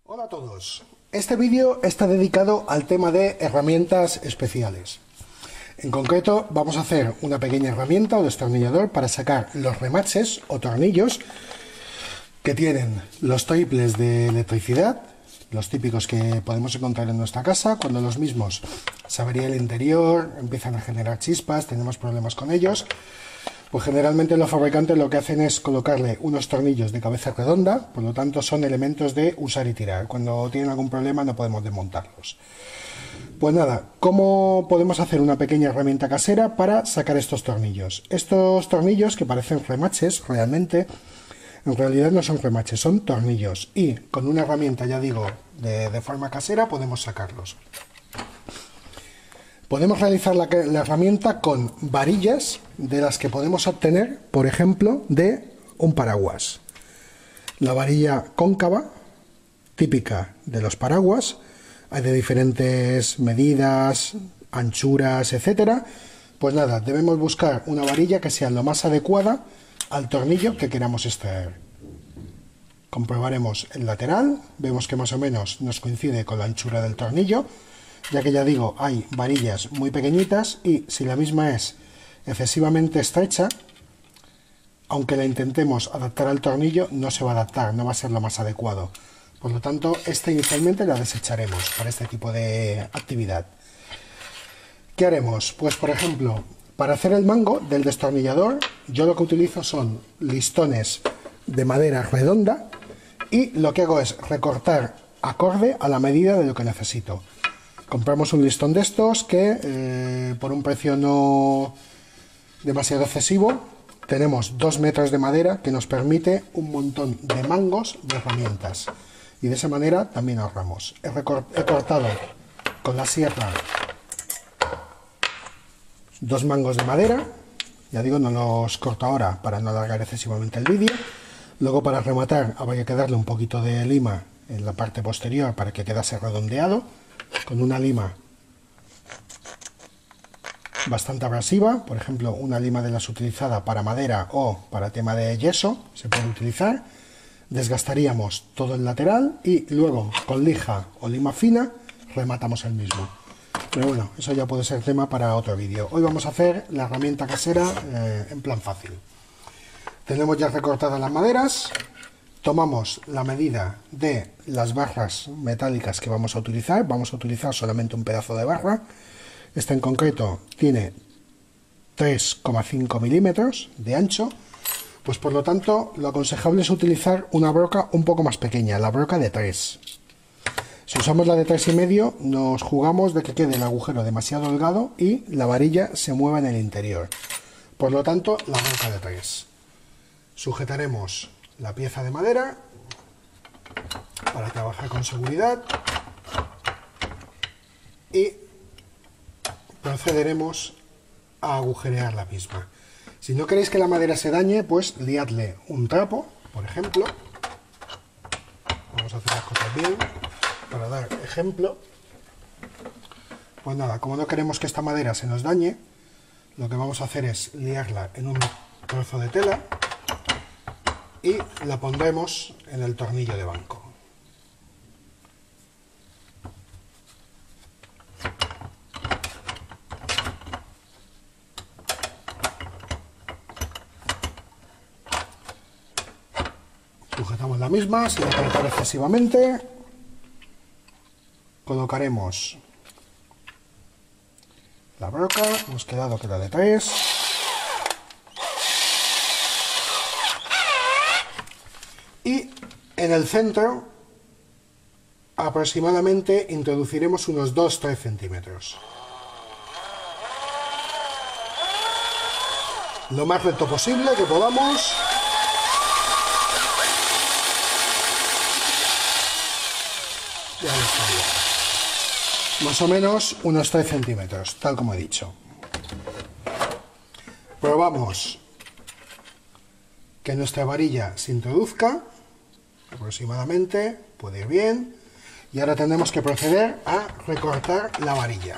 Hola a todos, este vídeo está dedicado al tema de herramientas especiales. En concreto vamos a hacer una pequeña herramienta o destornillador para sacar los remaches o tornillos que tienen los triples de electricidad, los típicos que podemos encontrar en nuestra casa. Cuando los mismos se avería el interior, empiezan a generar chispas, tenemos problemas con ellos, pues generalmente los fabricantes lo que hacen es colocarle unos tornillos de cabeza redonda, por lo tanto son elementos de usar y tirar. Cuando tienen algún problema no podemos desmontarlos. Pues nada, ¿cómo podemos hacer una pequeña herramienta casera para sacar estos tornillos? Estos tornillos que parecen remaches, realmente, en realidad no son remaches, son tornillos. Y con una herramienta, ya digo, de forma casera podemos sacarlos. Podemos realizar la herramienta con varillas de las que podemos obtener, por ejemplo, de un paraguas. La varilla cóncava, típica de los paraguas, hay de diferentes medidas, anchuras, etcétera. Pues nada, debemos buscar una varilla que sea lo más adecuada al tornillo que queramos extraer. Comprobaremos el lateral, vemos que más o menos nos coincide con la anchura del tornillo, ya que ya digo, hay varillas muy pequeñitas y si la misma es excesivamente estrecha, aunque la intentemos adaptar al tornillo, no se va a adaptar, no va a ser lo más adecuado. Por lo tanto, esta inicialmente la desecharemos para este tipo de actividad. ¿Qué haremos? Pues por ejemplo, para hacer el mango del destornillador, yo lo que utilizo son listones de madera redonda y lo que hago es recortar acorde a la medida de lo que necesito. Compramos un listón de estos que por un precio no demasiado excesivo tenemos 2 metros de madera que nos permite un montón de mangos de herramientas y de esa manera también ahorramos. He cortado con la sierra 2 mangos de madera, ya digo, no los corto ahora para no alargar excesivamente el vídeo. Luego, para rematar, habría que darle un poquito de lima en la parte posterior para que quedase redondeado con una lima bastante abrasiva, por ejemplo una lima de las utilizadas para madera o para tema de yeso, se puede utilizar. Desgastaríamos todo el lateral y luego con lija o lima fina rematamos el mismo. Pero bueno, eso ya puede ser tema para otro vídeo. Hoy vamos a hacer la herramienta casera en plan fácil. Tenemos ya recortadas las maderas. Tomamos la medida de las barras metálicas que vamos a utilizar. Vamos a utilizar solamente un pedazo de barra. Esta en concreto tiene 3,5 milímetros de ancho. Pues por lo tanto, lo aconsejable es utilizar una broca un poco más pequeña, la broca de 3. Si usamos la de 3,5, nos jugamos de que quede el agujero demasiado holgado y la varilla se mueva en el interior. Por lo tanto, la broca de 3. Sujetaremos la pieza de madera para trabajar con seguridad y procederemos a agujerear la misma. Si no queréis que la madera se dañe, pues liadle un trapo, por ejemplo. Vamos a hacer las cosas bien para dar ejemplo. Pues nada, como no queremos que esta madera se nos dañe, lo que vamos a hacer es liarla en un trozo de tela y la pondremos en el tornillo de banco. Sujetamos la misma sin apretar excesivamente. Colocaremos la broca, hemos quedado que la de 3. Y en el centro aproximadamente introduciremos unos 2-3 centímetros. Lo más recto posible que podamos. Ya estaría. Más o menos unos 3 centímetros, tal como he dicho. Probamos que nuestra varilla se introduzca aproximadamente, puede ir bien, y ahora tendremos que proceder a recortar la varilla.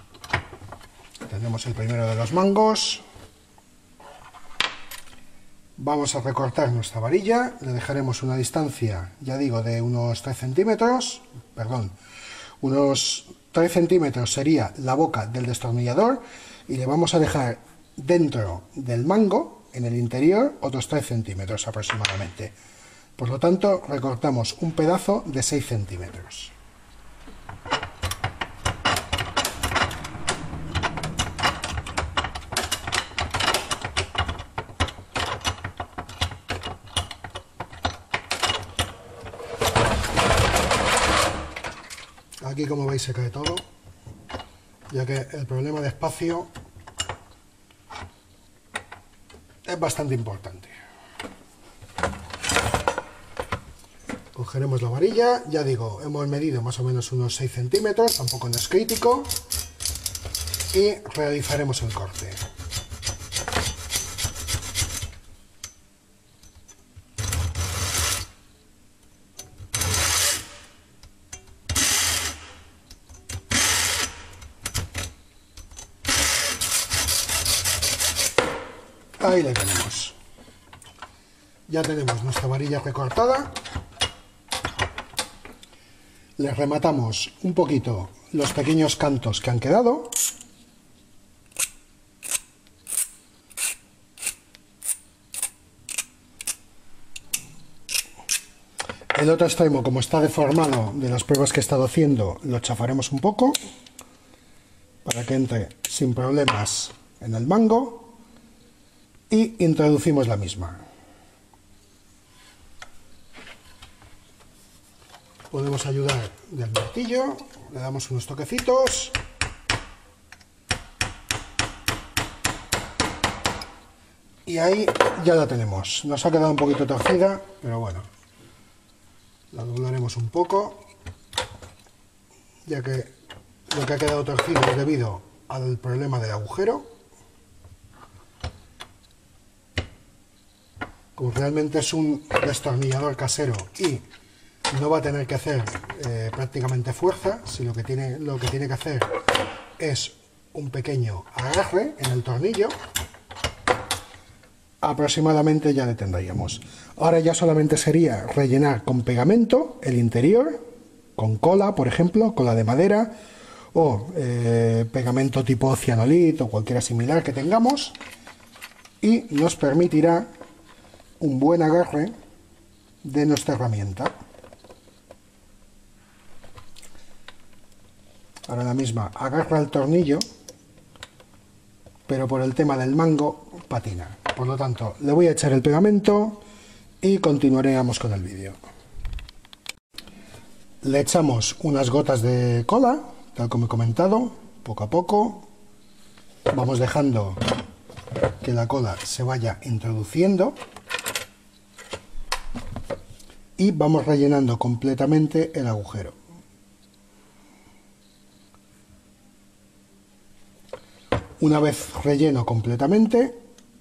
Tenemos el primero de los mangos, Vamos a recortar nuestra varilla, le dejaremos una distancia, ya digo, de unos 3 centímetros, perdón, unos 3 centímetros sería la boca del destornillador, y le vamos a dejar dentro del mango, en el interior, otros 3 centímetros aproximadamente. Por lo tanto, recortamos un pedazo de 6 centímetros. Aquí, como veis, se cae todo, ya que el problema de espacio es bastante importante. Cogeremos la varilla, ya digo, hemos medido más o menos unos 6 centímetros, tampoco no es crítico, y realizaremos el corte. Ahí la tenemos. Ya tenemos nuestra varilla recortada. Le rematamos un poquito los pequeños cantos que han quedado. El otro extremo, como está deformado de las pruebas que he estado haciendo, lo chafaremos un poco para que entre sin problemas en el mango. Y introducimos la misma. Podemos ayudar del martillo, le damos unos toquecitos. Y ahí ya la tenemos. Nos ha quedado un poquito torcida, pero bueno. La doblaremos un poco, ya que lo que ha quedado torcido es debido al problema del agujero. Como realmente es un destornillador casero y no va a tener que hacer prácticamente fuerza, si lo que tiene que hacer es un pequeño agarre en el tornillo, aproximadamente ya le tendríamos. Ahora ya solamente sería rellenar con pegamento el interior, con cola, por ejemplo, cola de madera, o pegamento tipo cianolit o cualquiera similar que tengamos, y nos permitirá un buen agarre de nuestra herramienta. Ahora la misma agarra el tornillo, pero por el tema del mango patina. Por lo tanto, le voy a echar el pegamento y continuaremos con el vídeo. Le echamos unas gotas de cola, tal como he comentado, poco a poco. Vamos dejando que la cola se vaya introduciendo. Y vamos rellenando completamente el agujero. Una vez relleno completamente,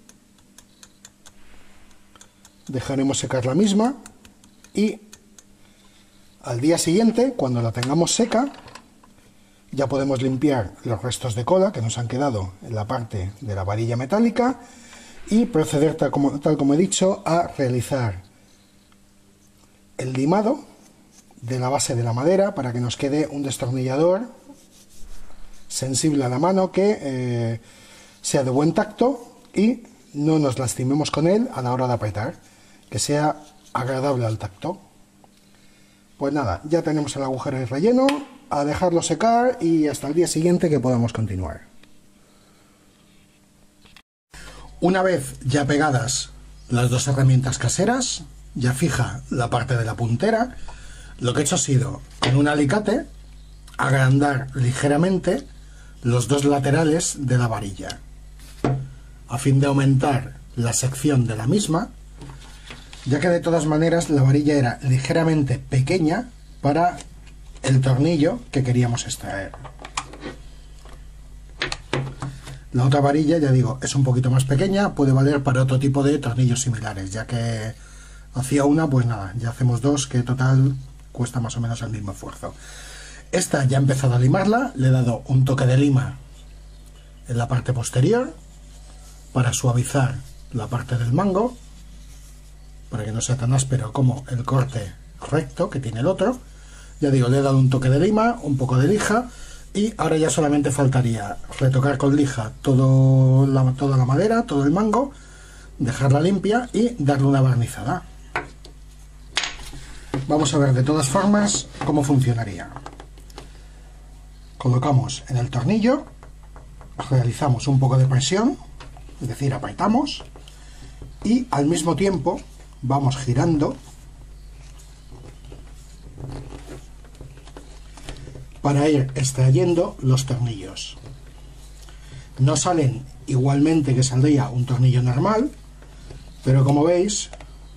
dejaremos secar la misma y al día siguiente, cuando la tengamos seca, ya podemos limpiar los restos de cola que nos han quedado en la parte de la varilla metálica y proceder, tal como he dicho, a realizar el limado de la base de la madera para que nos quede un destornillador sensible a la mano, que sea de buen tacto y no nos lastimemos con él a la hora de apretar, que sea agradable al tacto. Pues nada, ya tenemos el agujero relleno, a dejarlo secar y hasta el día siguiente que podamos continuar. Una vez ya pegadas las dos herramientas caseras, ya fija la parte de la puntera, lo que he hecho ha sido, con un alicate, agrandar ligeramente los dos laterales de la varilla, a fin de aumentar la sección de la misma, ya que de todas maneras la varilla era ligeramente pequeña para el tornillo que queríamos extraer. La otra varilla, ya digo, es un poquito más pequeña, puede valer para otro tipo de tornillos similares, ya que hacía una, pues nada, ya hacemos dos, que total cuesta más o menos el mismo esfuerzo. Esta ya he empezado a limarla, le he dado un toque de lima en la parte posterior para suavizar la parte del mango para que no sea tan áspero como el corte recto que tiene el otro. Ya digo, le he dado un toque de lima, un poco de lija, y ahora ya solamente faltaría retocar con lija toda la madera, todo el mango, dejarla limpia y darle una barnizada. Vamos a ver de todas formas cómo funcionaría. Colocamos en el tornillo, realizamos un poco de presión, es decir, apretamos, y al mismo tiempo vamos girando para ir extrayendo los tornillos. No salen igualmente que saldría un tornillo normal, pero como veis,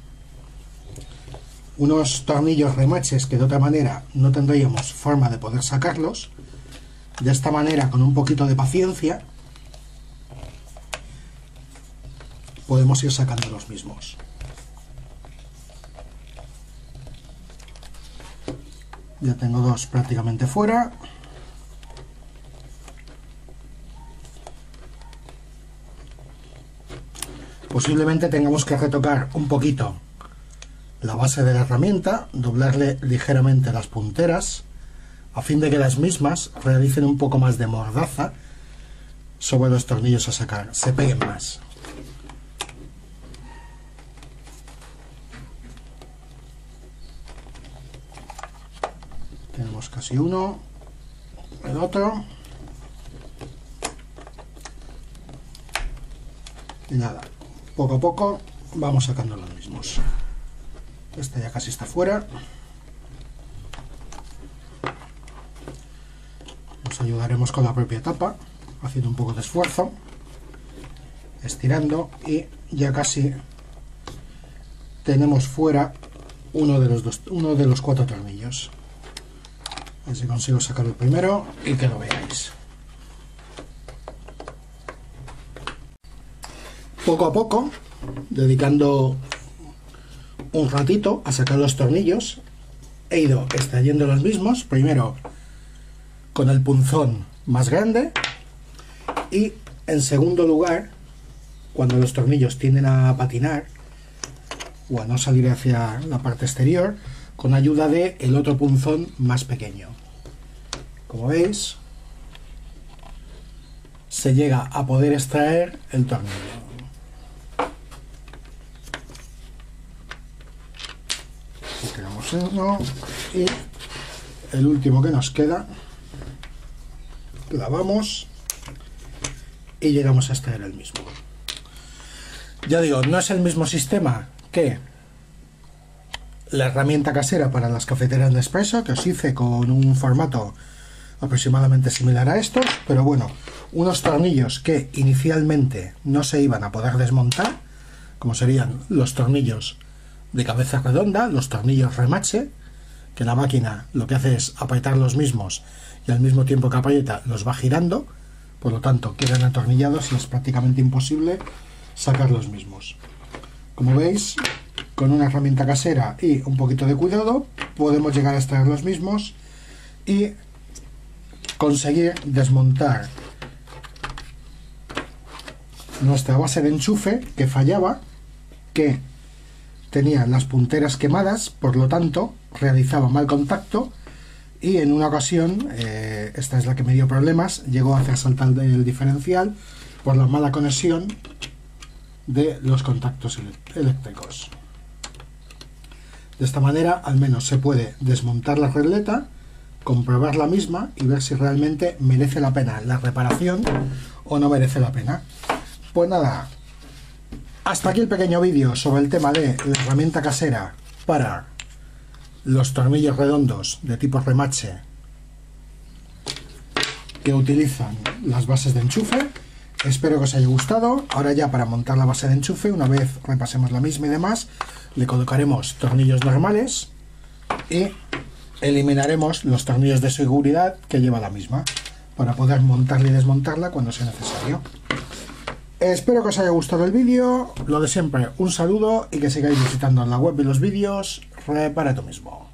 unos tornillos remaches que de otra manera no tendríamos forma de poder sacarlos, de esta manera, con un poquito de paciencia, podemos ir sacando los mismos. Ya tengo dos prácticamente fuera. Posiblemente tengamos que retocar un poquito la base de la herramienta, doblarle ligeramente las punteras, a fin de que las mismas realicen un poco más de mordaza sobre los tornillos a sacar, se peguen más. Tenemos casi uno, el otro, y nada, poco a poco vamos sacando los mismos. Este ya casi está fuera. Nos ayudaremos con la propia tapa, haciendo un poco de esfuerzo, estirando, y ya casi tenemos fuera uno de los cuatro tornillos. A ver si consigo sacar el primero y que lo veáis. Poco a poco, dedicando un ratito a sacar los tornillos, he ido extrayendo los mismos, primero con el punzón más grande, y en segundo lugar, cuando los tornillos tienden a patinar o a no salir hacia la parte exterior, con ayuda de el otro punzón más pequeño. Como veis, se llega a poder extraer el tornillo. Tiramos uno y el último que nos queda, clavamos y llegamos a extraer el mismo. Ya digo, no es el mismo sistema que la herramienta casera para las cafeteras Nespresso, que os hice con un formato aproximadamente similar a estos, pero bueno, unos tornillos que inicialmente no se iban a poder desmontar, como serían los tornillos de cabeza redonda, los tornillos remache, que la máquina lo que hace es apretar los mismos y al mismo tiempo que aprieta los va girando, por lo tanto quedan atornillados y es prácticamente imposible sacar los mismos. Como veis, con una herramienta casera y un poquito de cuidado podemos llegar a extraer los mismos y conseguir desmontar nuestra base de enchufe, que fallaba, que tenía las punteras quemadas, por lo tanto realizaba mal contacto, y en una ocasión, esta es la que me dio problemas, llegó a hacer saltar el diferencial por la mala conexión de los contactos eléctricos. De esta manera al menos se puede desmontar la regleta, comprobar la misma y ver si realmente merece la pena la reparación o no merece la pena. Pues nada, hasta aquí el pequeño vídeo sobre el tema de la herramienta casera para los tornillos redondos de tipo remache que utilizan las bases de enchufe. Espero que os haya gustado. Ahora ya, para montar la base de enchufe, una vez repasemos la misma y demás, le colocaremos tornillos normales y eliminaremos los tornillos de seguridad que lleva la misma, para poder montarla y desmontarla cuando sea necesario. Espero que os haya gustado el vídeo. Lo de siempre, un saludo y que sigáis visitando la web y los vídeos. Repara tú mismo.